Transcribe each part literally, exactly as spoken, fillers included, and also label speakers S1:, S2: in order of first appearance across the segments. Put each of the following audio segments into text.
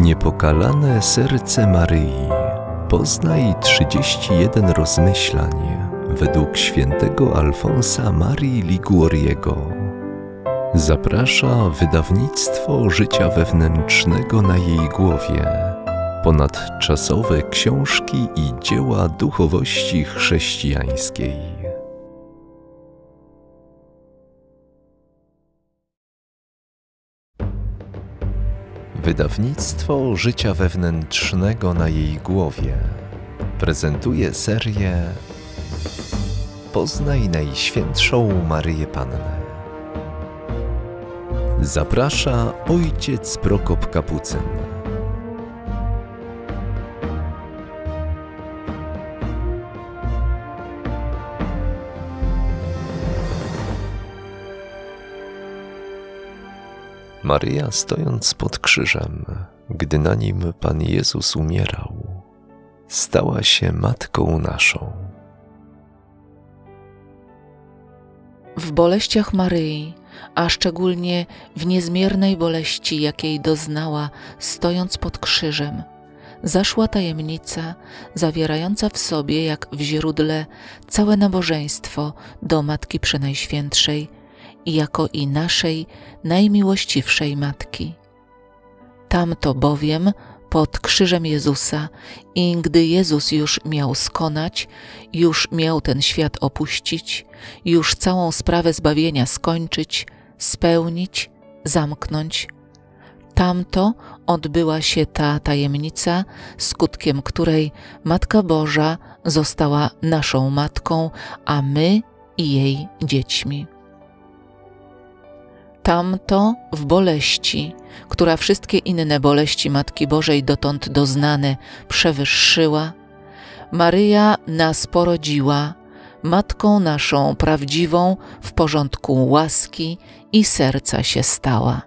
S1: Niepokalane serce Maryi. Poznaj trzydzieści jeden rozmyślań według świętego Alfonsa Marii Liguoriego. Zaprasza wydawnictwo Życia Wewnętrznego na jej głowie. Ponadczasowe książki i dzieła duchowości chrześcijańskiej. Wydawnictwo Życia Wewnętrznego na jej głowie prezentuje serię Poznaj Najświętszą Maryję Pannę. Zaprasza ojciec Prokop Kapucyn. Maryja, stojąc pod krzyżem, gdy na nim Pan Jezus umierał, stała się Matką naszą.
S2: W boleściach Maryi, a szczególnie w niezmiernej boleści, jakiej doznała, stojąc pod krzyżem, zaszła tajemnica zawierająca w sobie, jak w źródle, całe nabożeństwo do Matki Przenajświętszej, i jako i naszej najmiłościwszej Matki. Tamto bowiem pod krzyżem Jezusa i gdy Jezus już miał skonać, już miał ten świat opuścić, już całą sprawę zbawienia skończyć, spełnić, zamknąć, tamto odbyła się ta tajemnica, skutkiem której Matka Boża została naszą Matką, a my i jej dziećmi. Tamto w boleści, która wszystkie inne boleści Matki Bożej dotąd doznane przewyższyła, Maryja nas porodziła, Matką naszą prawdziwą w porządku łaski i serca się stała.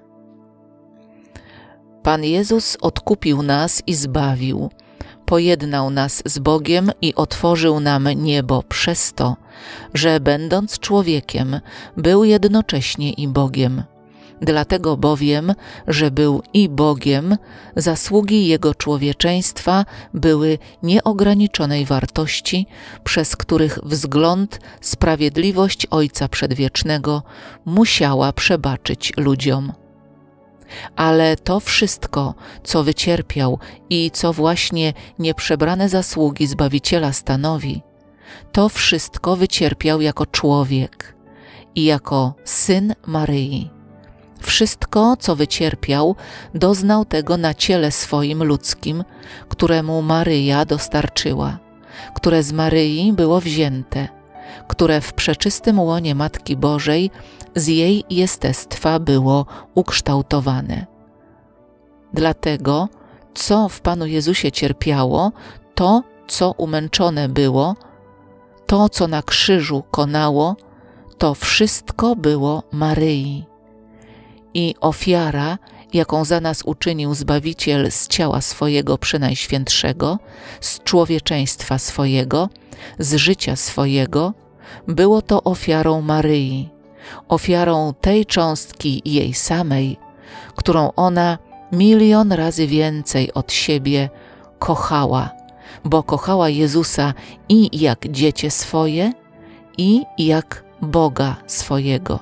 S2: Pan Jezus odkupił nas i zbawił, pojednał nas z Bogiem i otworzył nam niebo przez to, że będąc człowiekiem, był jednocześnie i Bogiem. Dlatego bowiem, że był i Bogiem, zasługi Jego człowieczeństwa były nieograniczonej wartości, przez których wzgląd sprawiedliwość Ojca Przedwiecznego musiała przebaczyć ludziom. Ale to wszystko, co wycierpiał i co właśnie nieprzebrane zasługi Zbawiciela stanowi, to wszystko wycierpiał jako człowiek i jako Syn Maryi. Wszystko, co wycierpiał, doznał tego na ciele swoim ludzkim, któremu Maryja dostarczyła, które z Maryi było wzięte, które w przeczystym łonie Matki Bożej z jej jestestwa było ukształtowane. Dlatego, co w Panu Jezusie cierpiało, to, co umęczone było, to, co na krzyżu konało, to wszystko było Maryi. I ofiara, jaką za nas uczynił Zbawiciel z ciała swojego Przenajświętszego, z człowieczeństwa swojego, z życia swojego, było to ofiarą Maryi, ofiarą tej cząstki jej samej, którą ona milion razy więcej od siebie kochała, bo kochała Jezusa i jak dziecię swoje, i jak Boga swojego.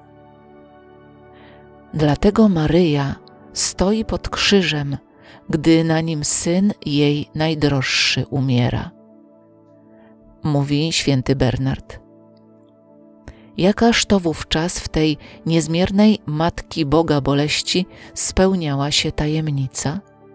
S2: Dlatego Maryja stoi pod krzyżem, gdy na nim Syn jej najdroższy umiera. Mówi święty Bernard. Jakaż to wówczas w tej niezmiernej Matki Boga boleści spełniała się tajemnica?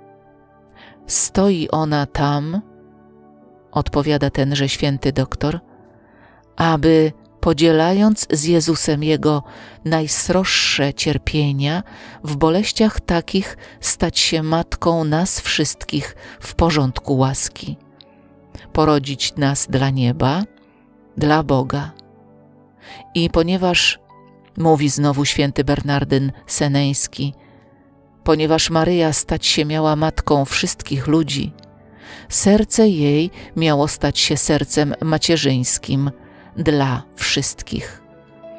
S2: Stoi ona tam, odpowiada tenże święty doktor, aby podzielając z Jezusem Jego najsroższe cierpienia, w boleściach takich stać się Matką nas wszystkich w porządku łaski, porodzić nas dla nieba, dla Boga. I ponieważ, mówi znowu święty Bernardyn Seneński, ponieważ Maryja stać się miała Matką wszystkich ludzi, serce jej miało stać się sercem macierzyńskim dla wszystkich.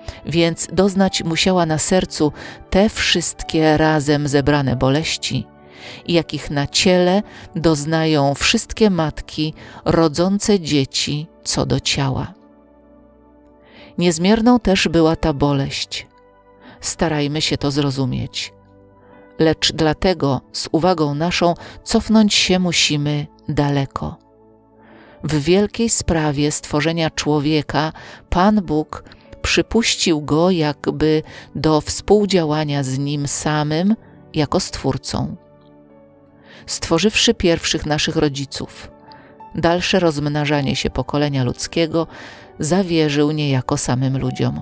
S2: Więc doznać musiała na sercu te wszystkie razem zebrane boleści jakich na ciele doznają wszystkie matki rodzące dzieci co do ciała. Niezmierną też była ta boleść. Starajmy się to zrozumieć. Lecz dlatego z uwagą naszą cofnąć się musimy daleko. W wielkiej sprawie stworzenia człowieka Pan Bóg przypuścił go jakby do współdziałania z Nim samym jako Stwórcą. Stworzywszy pierwszych naszych rodziców, dalsze rozmnażanie się pokolenia ludzkiego zawierzył niejako samym ludziom.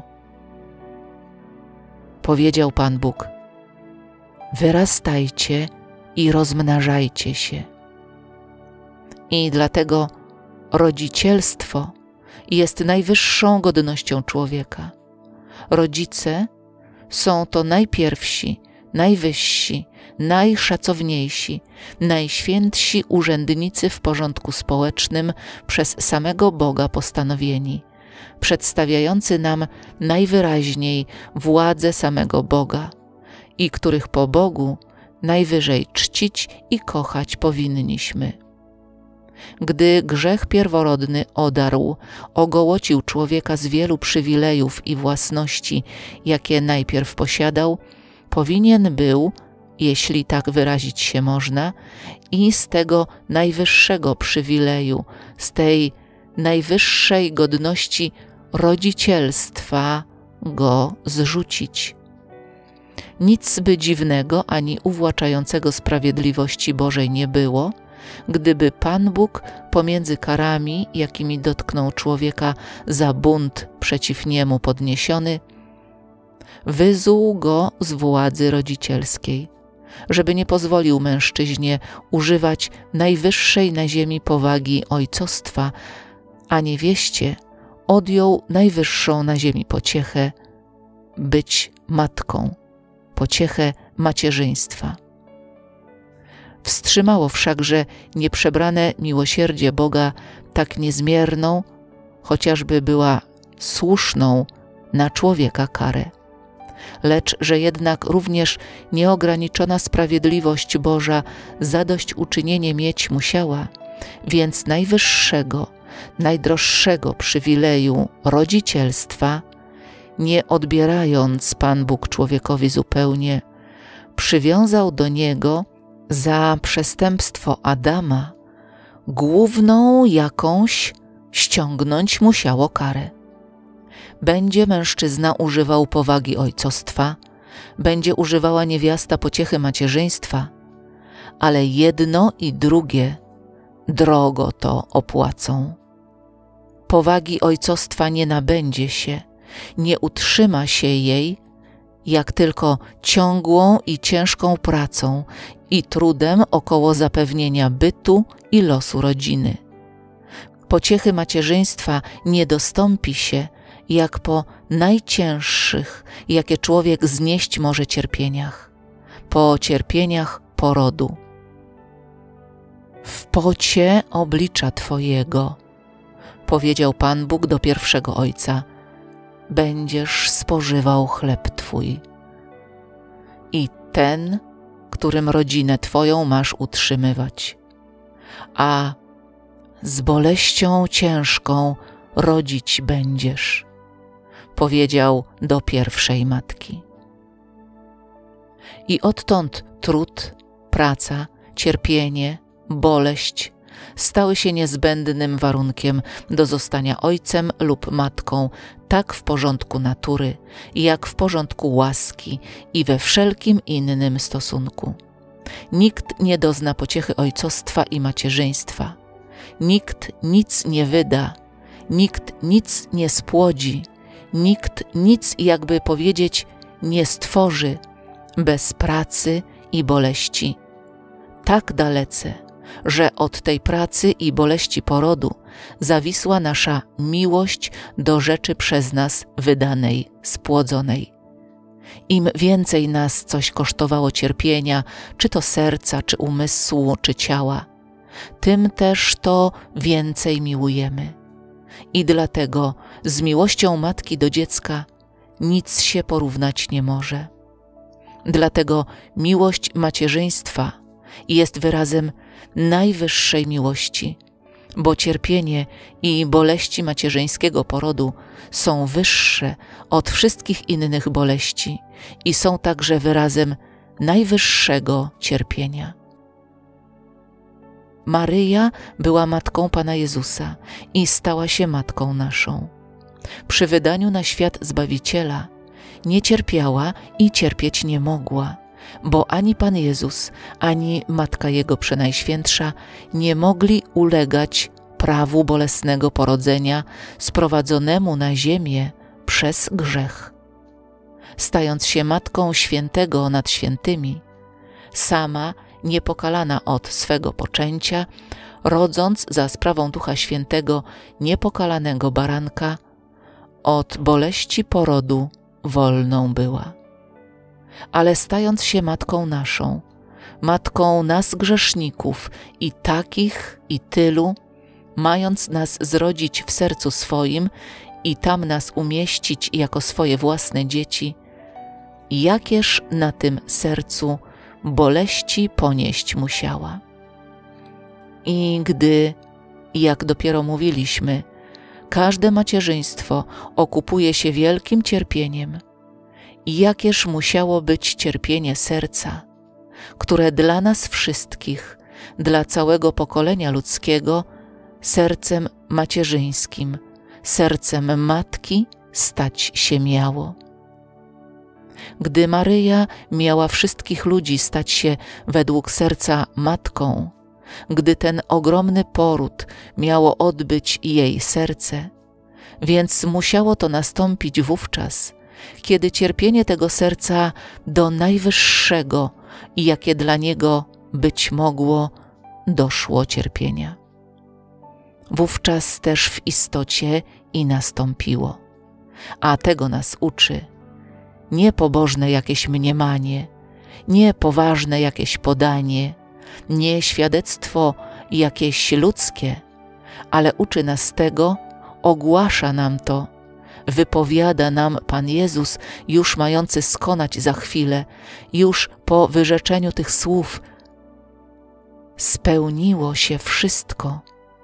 S2: Powiedział Pan Bóg: wyrastajcie i rozmnażajcie się. I dlatego rodzicielstwo jest najwyższą godnością człowieka. Rodzice są to najpierwsi, najwyżsi, najszacowniejsi, najświętsi urzędnicy w porządku społecznym przez samego Boga postanowieni, przedstawiający nam najwyraźniej władzę samego Boga i których po Bogu najwyżej czcić i kochać powinniśmy. Gdy grzech pierworodny odarł, ogołocił człowieka z wielu przywilejów i własności, jakie najpierw posiadał, powinien był, jeśli tak wyrazić się można, i z tego najwyższego przywileju, z tej najwyższej godności rodzicielstwa go zrzucić. Nic by dziwnego ani uwłaczającego sprawiedliwości Bożej nie było, gdyby Pan Bóg pomiędzy karami, jakimi dotknął człowieka za bunt przeciw niemu podniesiony, wyzuł go z władzy rodzicielskiej, żeby nie pozwolił mężczyźnie używać najwyższej na ziemi powagi ojcostwa, a niewieście odjął najwyższą na ziemi pociechę być matką, pociechę macierzyństwa. Wstrzymało wszakże nieprzebrane miłosierdzie Boga tak niezmierną, chociażby była słuszną na człowieka karę. Lecz że jednak również nieograniczona sprawiedliwość Boża zadośćuczynienie mieć musiała, więc najwyższego, najdroższego przywileju rodzicielstwa, nie odbierając Pan Bóg człowiekowi zupełnie, przywiązał do niego za przestępstwo Adama główną jakąś ściągnąć musiało karę. Będzie mężczyzna używał powagi ojcostwa, będzie używała niewiasta pociechy macierzyństwa, ale jedno i drugie drogo to opłacą. Powagi ojcostwa nie nabędzie się, nie utrzyma się jej, jak tylko ciągłą i ciężką pracą i trudem około zapewnienia bytu i losu rodziny. Pociechy macierzyństwa nie dostąpi się, jak po najcięższych, jakie człowiek znieść może cierpieniach, po cierpieniach porodu. W pocie oblicza Twojego, powiedział Pan Bóg do pierwszego ojca, będziesz spożywał chleb Twój. I ten, którym rodzinę Twoją masz utrzymywać, a z boleścią ciężką rodzić będziesz, powiedział do pierwszej matki. I odtąd trud, praca, cierpienie, boleść stały się niezbędnym warunkiem do zostania ojcem lub matką tak w porządku natury, jak w porządku łaski i we wszelkim innym stosunku. Nikt nie dozna pociechy ojcostwa i macierzyństwa. Nikt nic nie wyda, nikt nic nie spłodzi, nikt nic, jakby powiedzieć, nie stworzy bez pracy i boleści. Tak dalece, że od tej pracy i boleści porodu zawisła nasza miłość do rzeczy przez nas wydanej, spłodzonej. Im więcej nas coś kosztowało cierpienia, czy to serca, czy umysłu, czy ciała, tym też to więcej miłujemy. I dlatego z miłością matki do dziecka nic się porównać nie może. Dlatego miłość macierzyństwa i jest wyrazem najwyższej miłości, bo cierpienie i boleści macierzyńskiego porodu są wyższe od wszystkich innych boleści i są także wyrazem najwyższego cierpienia. Maryja była matką Pana Jezusa i stała się matką naszą. Przy wydaniu na świat Zbawiciela nie cierpiała i cierpieć nie mogła, bo ani Pan Jezus, ani Matka Jego Przenajświętsza nie mogli ulegać prawu bolesnego porodzenia sprowadzonemu na ziemię przez grzech. Stając się Matką Świętego nad świętymi, sama niepokalana od swego poczęcia, rodząc za sprawą Ducha Świętego niepokalanego baranka, od boleści porodu wolną była. Ale stając się Matką naszą, Matką nas grzeszników i takich i tylu, mając nas zrodzić w sercu swoim i tam nas umieścić jako swoje własne dzieci, jakież na tym sercu boleści ponieść musiała. I gdy, jak dopiero mówiliśmy, każde macierzyństwo okupuje się wielkim cierpieniem, jakież musiało być cierpienie serca, które dla nas wszystkich, dla całego pokolenia ludzkiego, sercem macierzyńskim, sercem matki stać się miało. Gdy Maryja miała wszystkich ludzi stać się według serca matką, gdy ten ogromny poród miało odbyć jej serce, więc musiało to nastąpić wówczas, kiedy cierpienie tego serca do najwyższego, jakie dla niego być mogło, doszło cierpienia. Wówczas też w istocie i nastąpiło, a tego nas uczy nie pobożne jakieś mniemanie, nie poważne jakieś podanie, nie świadectwo jakieś ludzkie, ale uczy nas tego, ogłasza nam to, wypowiada nam Pan Jezus, już mający skonać za chwilę, już po wyrzeczeniu tych słów. Spełniło się wszystko,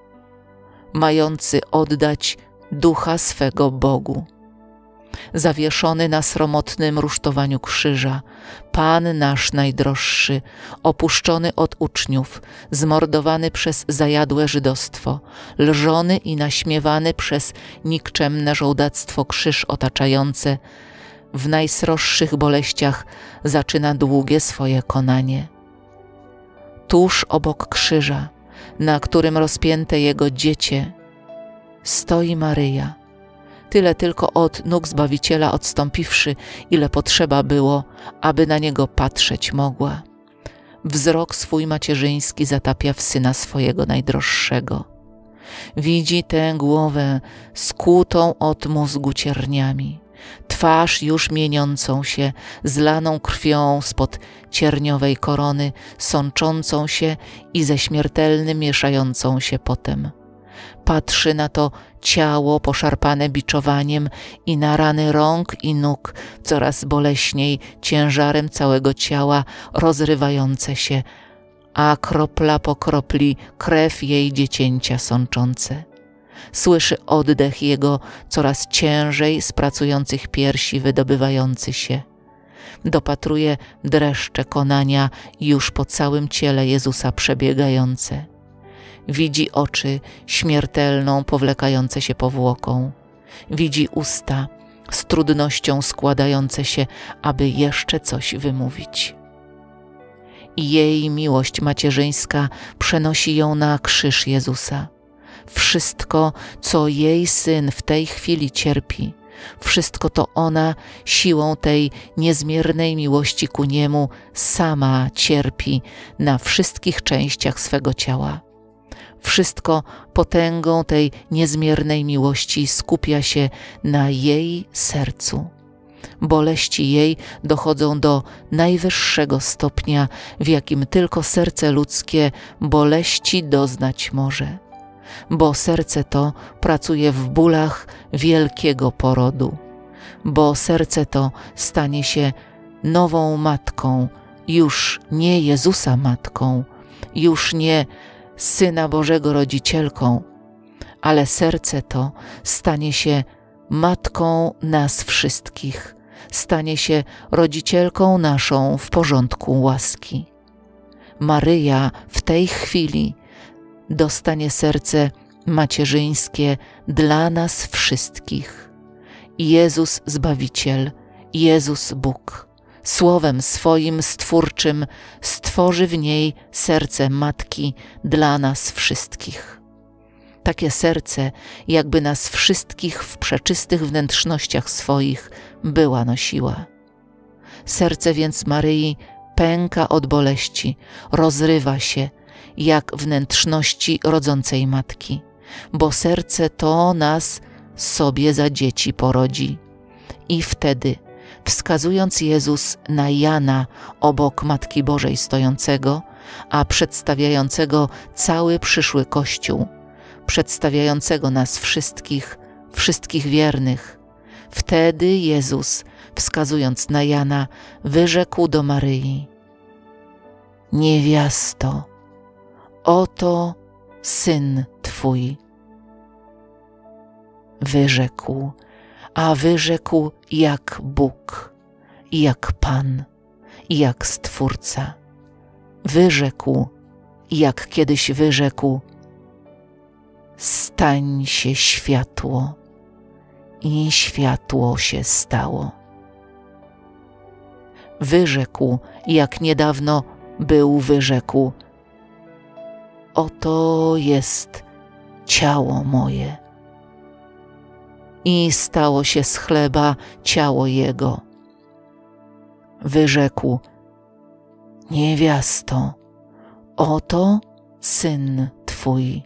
S2: mający oddać Ducha swego Bogu. Zawieszony na sromotnym rusztowaniu krzyża, Pan nasz najdroższy, opuszczony od uczniów, zmordowany przez zajadłe żydostwo, lżony i naśmiewany przez nikczemne żołdactwo krzyż otaczające, w najsroższych boleściach zaczyna długie swoje konanie. Tuż obok krzyża, na którym rozpięte Jego dziecię, stoi Maryja, tyle tylko od nóg Zbawiciela odstąpiwszy, ile potrzeba było, aby na Niego patrzeć mogła. Wzrok swój macierzyński zatapia w Syna swojego najdroższego. Widzi tę głowę skłutą od mózgu cierniami, twarz już mieniącą się, zlaną krwią spod cierniowej korony, sączącą się i ze śmiertelnym mieszającą się potem. Patrzy na to ciało poszarpane biczowaniem i na rany rąk i nóg, coraz boleśniej ciężarem całego ciała rozrywające się, a kropla po kropli krew jej dziecięcia sączące. Słyszy oddech Jego coraz ciężej z pracujących piersi wydobywający się. Dopatruje dreszcze konania już po całym ciele Jezusa przebiegające. Widzi oczy śmiertelną powlekające się powłoką. Widzi usta z trudnością składające się, aby jeszcze coś wymówić. I jej miłość macierzyńska przenosi ją na krzyż Jezusa. Wszystko, co jej Syn w tej chwili cierpi, wszystko to ona siłą tej niezmiernej miłości ku Niemu sama cierpi na wszystkich częściach swego ciała. Wszystko potęgą tej niezmiernej miłości skupia się na jej sercu. Boleści jej dochodzą do najwyższego stopnia, w jakim tylko serce ludzkie boleści doznać może. Bo serce to pracuje w bólach wielkiego porodu. Bo serce to stanie się nową matką już nie Jezusa matką, już nie Syna Bożego rodzicielką, ale serce to stanie się matką nas wszystkich, stanie się rodzicielką naszą w porządku łaski. Maryja w tej chwili dostanie serce macierzyńskie dla nas wszystkich. Jezus Zbawiciel, Jezus Bóg, Słowem swoim stwórczym stworzy w niej serce matki dla nas wszystkich. Takie serce, jakby nas wszystkich w przeczystych wnętrznościach swoich była nosiła. Serce więc Maryi pęka od boleści, rozrywa się, jak wnętrzności rodzącej matki, bo serce to nas sobie za dzieci porodzi. I wtedy, wskazując Jezus na Jana obok Matki Bożej stojącego, a przedstawiającego cały przyszły Kościół, przedstawiającego nas wszystkich, wszystkich wiernych, wtedy Jezus, wskazując na Jana, wyrzekł do Maryi: niewiasto, oto Syn Twój. Wyrzekł, a wyrzekł jak Bóg, jak Pan, jak Stwórca. Wyrzekł, jak kiedyś wyrzekł: stań się światło, i światło się stało. Wyrzekł, jak niedawno był wyrzekł: oto jest ciało moje. I stało się z chleba ciało Jego. Wyrzekł: niewiasto, oto Syn Twój.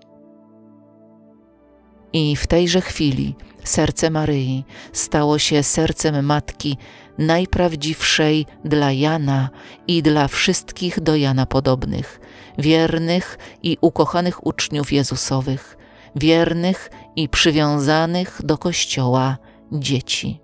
S2: I w tejże chwili serce Maryi stało się sercem matki najprawdziwszej dla Jana i dla wszystkich do Jana podobnych, wiernych i ukochanych uczniów Jezusowych, wiernych i przywiązanych do Kościoła dzieci.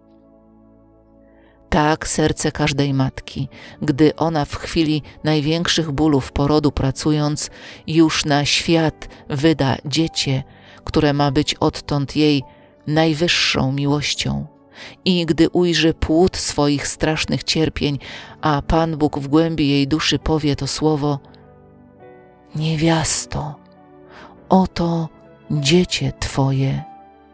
S2: Tak serce każdej matki, gdy ona w chwili największych bólów porodu pracując, już na świat wyda dziecię, które ma być odtąd jej najwyższą miłością. I gdy ujrzy płód swoich strasznych cierpień, a Pan Bóg w głębi jej duszy powie to słowo: niewiasto, oto dziecię Twoje.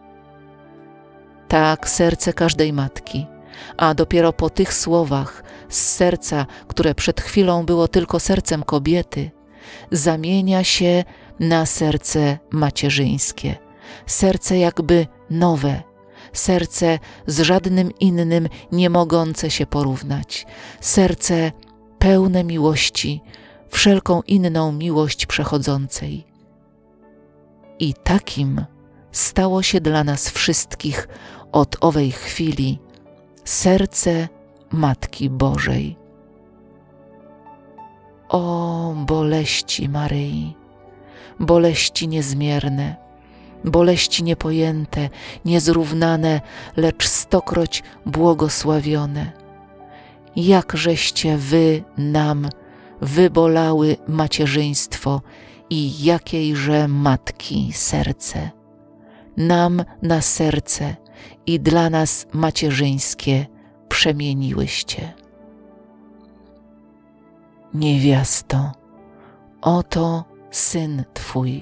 S2: Tak serce każdej matki, a dopiero po tych słowach z serca, które przed chwilą było tylko sercem kobiety, zamienia się na serce macierzyńskie, serce jakby nowe, serce z żadnym innym nie mogące się porównać, serce pełne miłości, wszelką inną miłość przechodzącej. I takim stało się dla nas wszystkich od owej chwili serce Matki Bożej. O boleści Maryi, boleści niezmierne, boleści niepojęte, niezrównane, lecz stokroć błogosławione. Jakżeście wy nam wybolały macierzyństwo i jakiejże matki serce. Nam na serce i dla nas macierzyńskie przemieniłyście. Niewiasto, oto Syn Twój.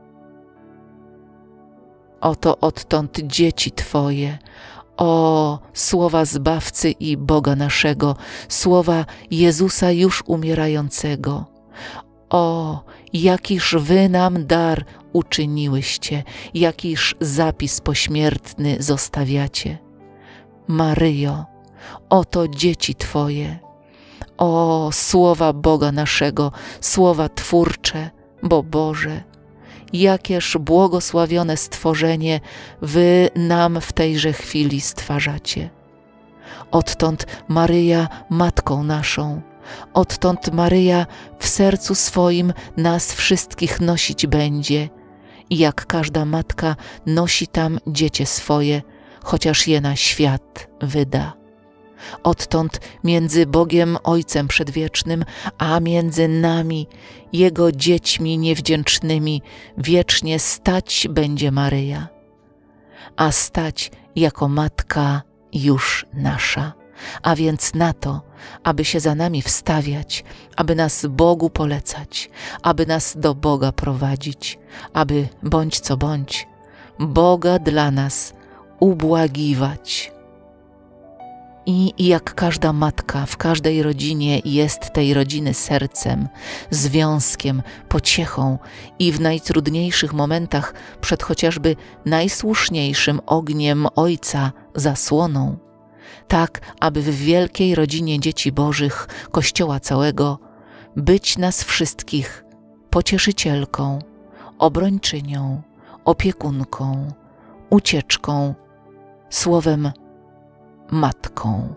S2: Oto odtąd dzieci Twoje, o słowa Zbawcy i Boga naszego, słowa Jezusa już umierającego. O, jakiż wy nam dar uczyniłyście, jakiż zapis pośmiertny zostawiacie. Maryjo, oto dzieci Twoje. O, słowa Boga naszego, słowa twórcze, bo Boże, jakież błogosławione stworzenie wy nam w tejże chwili stwarzacie. Odtąd Maryja matką naszą, odtąd Maryja w sercu swoim nas wszystkich nosić będzie i jak każda matka nosi tam dziecię swoje, chociaż je na świat wyda. Odtąd między Bogiem Ojcem Przedwiecznym, a między nami, Jego dziećmi niewdzięcznymi, wiecznie stać będzie Maryja, a stać jako Matka już nasza. A więc na to, aby się za nami wstawiać, aby nas Bogu polecać, aby nas do Boga prowadzić, aby bądź co bądź, Boga dla nas ubłagiwać. I jak każda matka w każdej rodzinie jest tej rodziny sercem, związkiem, pociechą i w najtrudniejszych momentach przed chociażby najsłuszniejszym ogniem Ojca zasłoną, tak aby w wielkiej rodzinie dzieci Bożych, Kościoła całego, być nas wszystkich pocieszycielką, obrończynią, opiekunką, ucieczką, słowem Matką.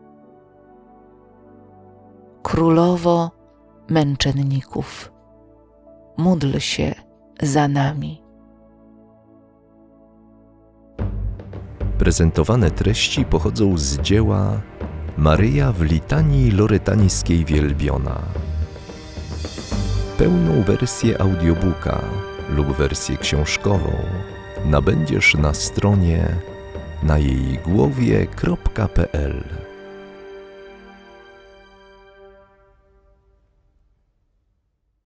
S2: Królowo męczenników, módl się za nami.
S1: Prezentowane treści pochodzą z dzieła Maryja w litanii lorytańskiej wielbiona. Pełną wersję audiobooka lub wersję książkową nabędziesz na stronie na jej głowie kropka p l.